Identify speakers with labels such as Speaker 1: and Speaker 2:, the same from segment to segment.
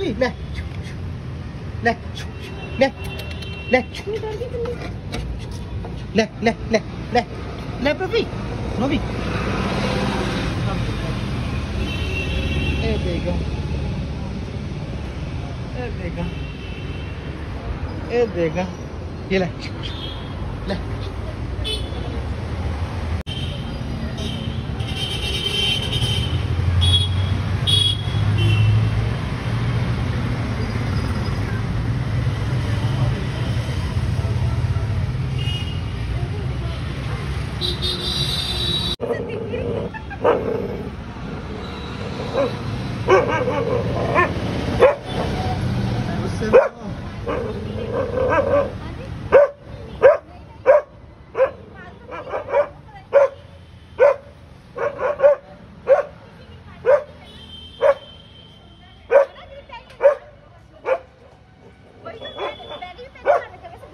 Speaker 1: प्रवी ले ले ले ले ले ले ले ले ले प्रवी प्रवी देखा देखा देखा ये ले ले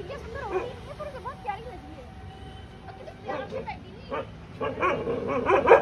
Speaker 2: बहुत प्यारी लगी है।